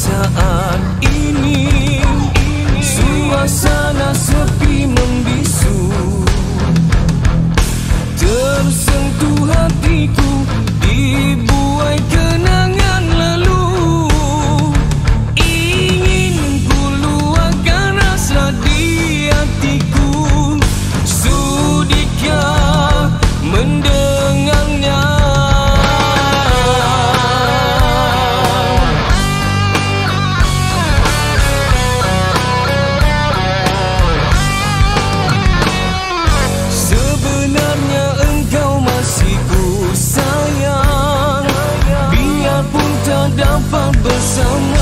saat ini suasana sepi membisu, tersentuh hatiku dibuai kenangan lalu. Ingin ku luahkan rasa di hatiku, sudikah mendengarnya? Sebenarnya engkau masih ku sayang, biarpun tak dapat bersama.